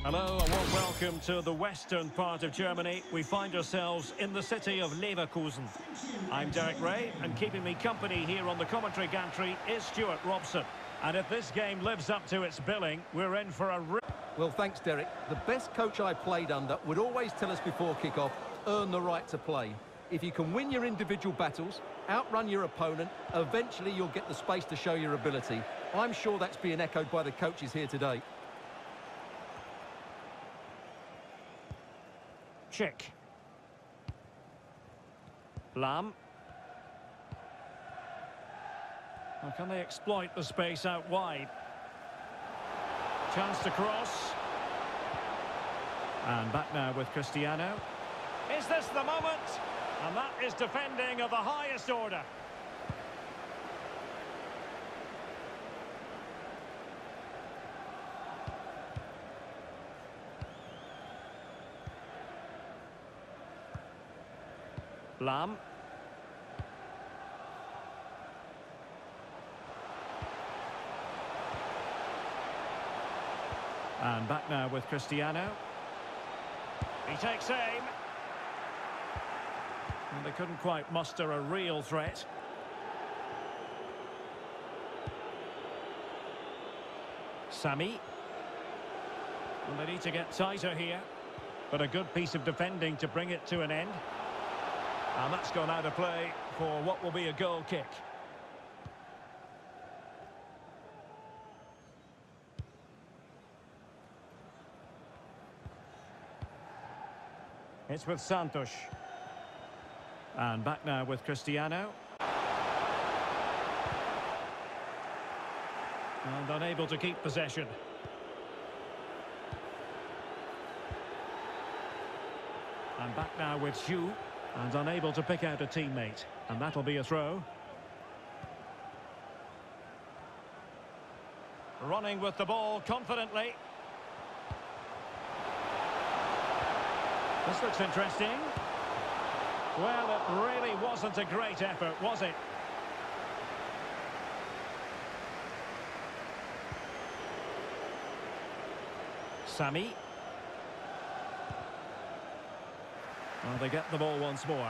Hello, a warm welcome to the western part of Germany. We find ourselves in the city of Leverkusen. I'm Derek Ray, and keeping me company here on the commentary gantry is Stuart Robson. And if this game lives up to its billing, we're in for a... Well, thanks, Derek. The best coach I played under would always tell us before kick-off, earn the right to play. If you can win your individual battles, outrun your opponent, eventually you'll get the space to show your ability. I'm sure that's being echoed by the coaches here today. Chick. Lam. Well, can they exploit the space out wide? Chance to cross. And back now with Cristiano. Is this the moment? And that is defending of the highest order. Lam. And back now with Cristiano. He takes aim. And they couldn't quite muster a real threat. Sami. And they need to get tighter here. But a good piece of defending to bring it to an end. And that's gone out of play for what will be a goal kick. It's with Santos. And back now with Cristiano. And unable to keep possession. And back now with Zhu. And unable to pick out a teammate. And that'll be a throw. Running with the ball confidently. This looks interesting. Well, it really wasn't a great effort, was it? Sami. Well, they get the ball once more.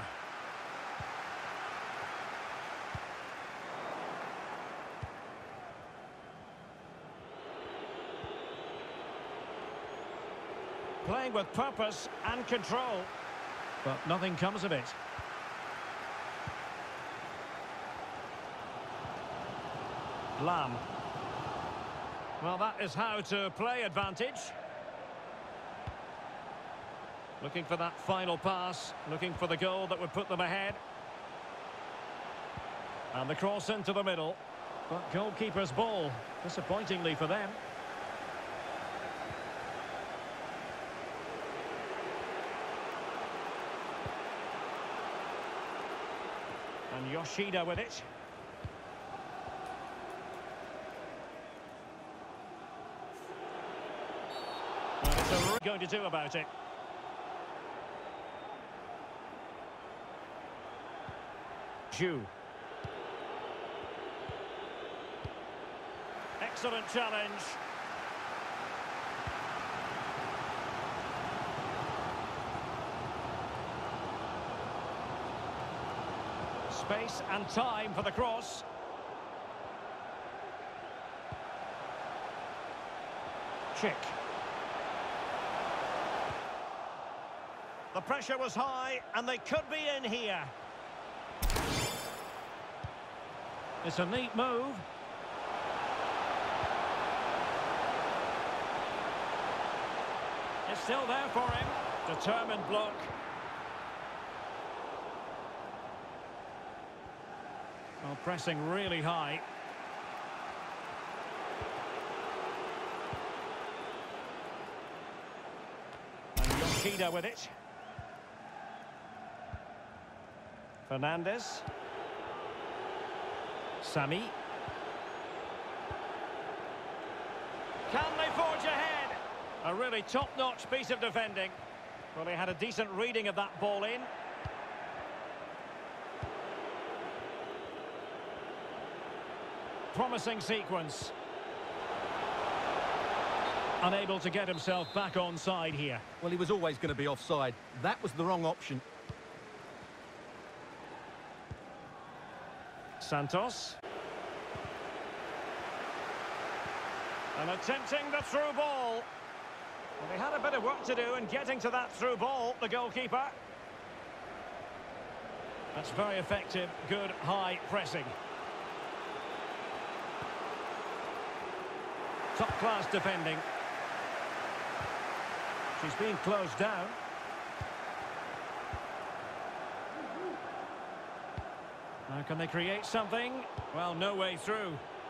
Playing with purpose and control. But nothing comes of it. Lam. Well, that is how to play advantage. Looking for that final pass, looking for the goal that would put them ahead. And the cross into the middle. But goalkeeper's ball, disappointingly for them. And Yoshida with it. And it's a going to do about it. Zhu. Excellent challenge. Space and time for the cross. Chick. The pressure was high and they could be in here. It's a neat move. It's still there for him. Determined block. Well, pressing really high. And Yoshida with it. Fernandez. Sami. Can they forge ahead? A really top-notch piece of defending. Well, he had a decent reading of that ball in. Promising sequence. Unable to get himself back on side here. Well, he was always going to be offside. That was the wrong option. Santos. And attempting the through ball. Well, they had a bit of work to do in getting to that through ball, the goalkeeper. That's very effective, good high pressing. Top class defending. She's being closed down. Now can they create something? Well, no way through.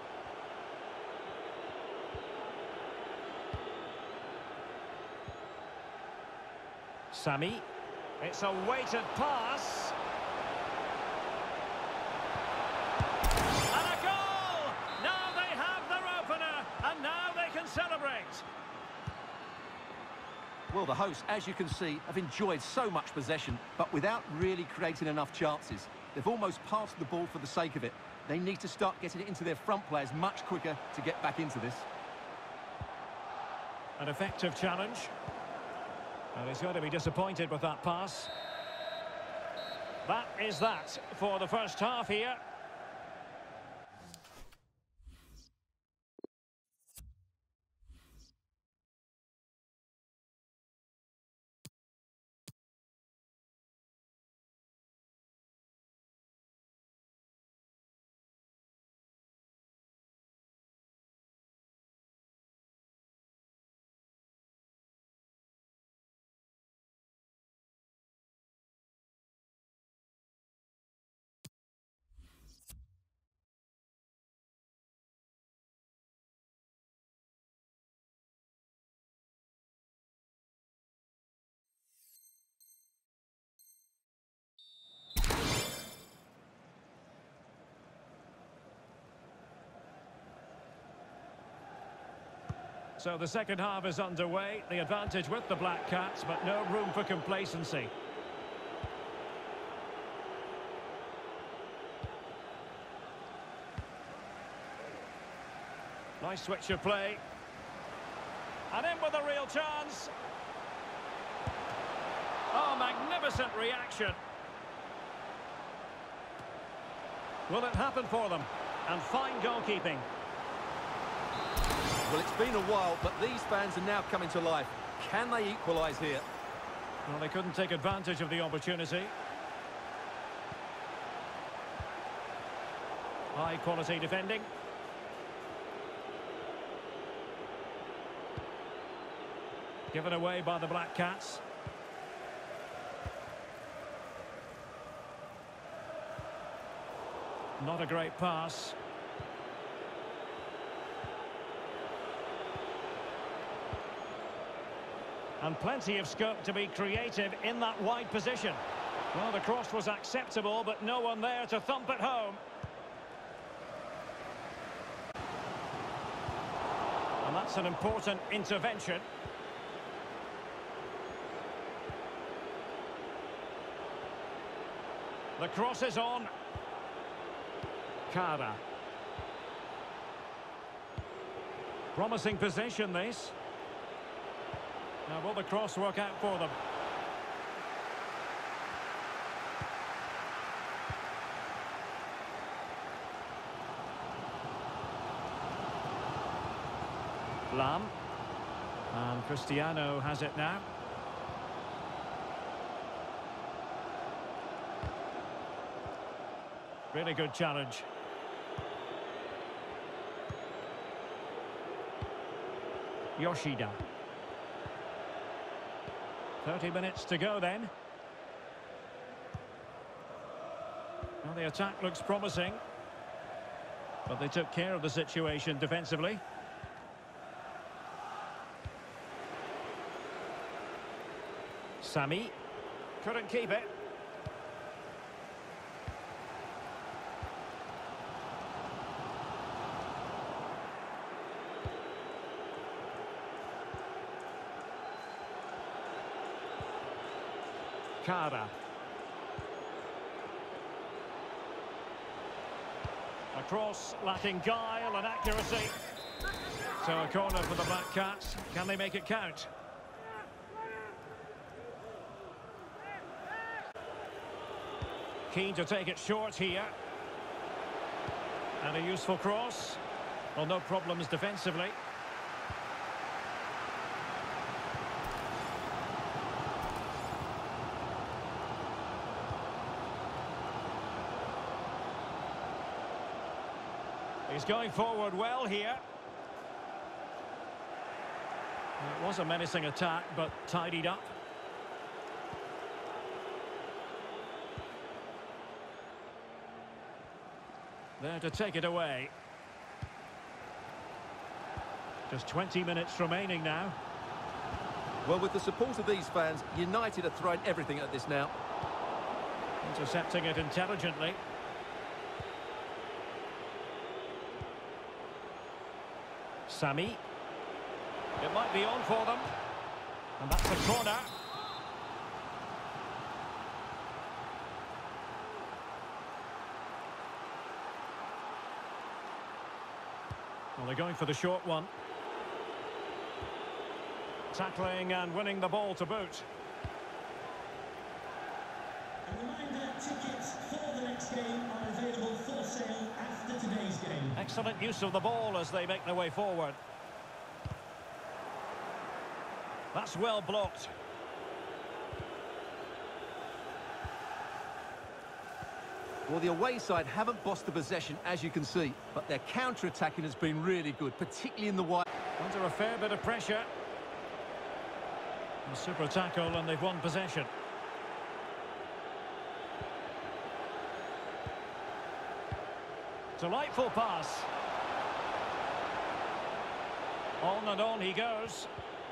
Sami. It's a weighted pass. And a goal! Now they have their opener, and now they can celebrate. Well, the hosts, as you can see, have enjoyed so much possession, but without really creating enough chances. They've almost passed the ball for the sake of it. They need to start getting it into their front players much quicker to get back into this. An effective challenge. And he's going to be disappointed with that pass. That is that for the first half here. So the second half is underway. The advantage with the Black Cats, but no room for complacency. Nice switch of play. And in with a real chance. Oh, magnificent reaction. Will it happen for them? And fine goalkeeping. Well, it's been a while, but these fans are now coming to life. Can they equalise here? Well, they couldn't take advantage of the opportunity. High quality defending. Given away by the Black Cats. Not a great pass. And plenty of scope to be creative in that wide position. Well, the cross was acceptable, but no one there to thump it home. And that's an important intervention. The cross is on. Kara. Promising possession, this. Now, will the cross work out for them? Lam. And Cristiano has it now. Really good challenge. Yoshida. 30 minutes to go then. Well, the attack looks promising, but they took care of the situation defensively. Sami couldn't keep it. Kara. A cross lacking guile and accuracy. So a corner for the Black Cats. Can they make it count? Keen to take it short here. And a useful cross. Well, no problems defensively. He's going forward well here. It was a menacing attack, but tidied up. There to take it away. Just 20 minutes remaining now. Well, with the support of these fans, United are throwing everything at this now. Intercepting it intelligently. Sami. It might be on for them. And that's a corner. Well, they're going for the short one. Tackling and winning the ball to boot. A reminder, tickets for the next game are available for sale after today's game. Excellent use of the ball as they make their way forward. That's well blocked. Well, the away side haven't bossed the possession, as you can see, but their counter-attacking has been really good, particularly in the wide. Under a fair bit of pressure. A super tackle and they've won possession. Delightful pass. On and on he goes.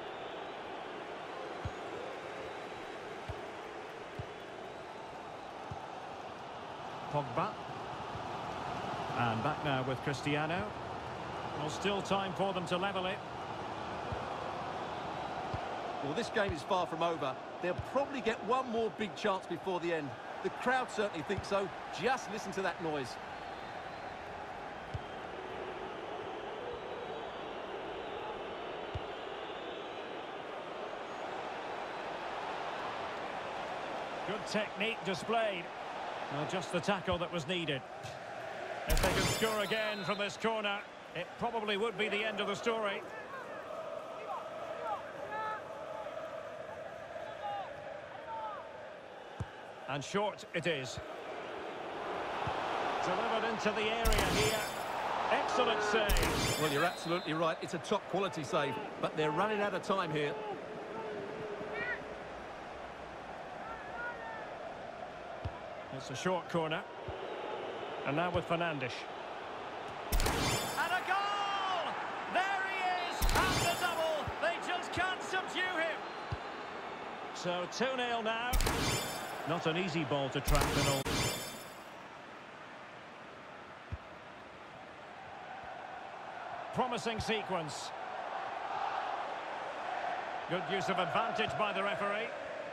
Pogba. And back now with Cristiano. Well, still time for them to level it. Well, this game is far from over. They'll probably get one more big chance before the end. The crowd certainly think so. Just listen to that noise. Good technique displayed. Well, just the tackle that was needed. If they can score again from this corner, it probably would be the end of the story. And short it is. Delivered into the area here. Excellent save. Well, you're absolutely right. It's a top-quality save, but they're running out of time here. It's a short corner. And now with Fernandes. And a goal! There he is! And the double! They just can't subdue him! So 2-0 now. Not an easy ball to track at all. Promising sequence. Good use of advantage by the referee.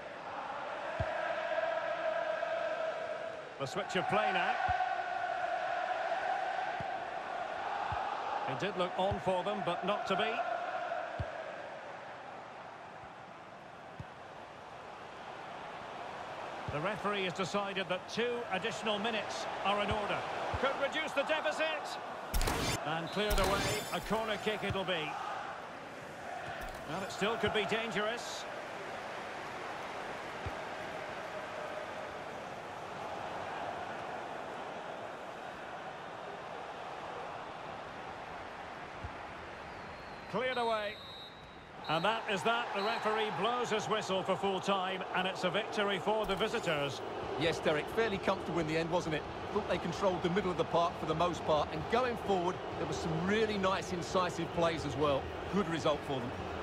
The switch of play now. It did look on for them, but not to be. The referee has decided that 2 additional minutes are in order. Could reduce the deficit. And cleared away. A corner kick it'll be. Well, it still could be dangerous. Cleared away. And that is that. The referee blows his whistle for full time, and it's a victory for the visitors. Yes, Derek, fairly comfortable in the end, wasn't it? Thought they controlled the middle of the park for the most part, and going forward, there were some really nice, incisive plays as well. Good result for them.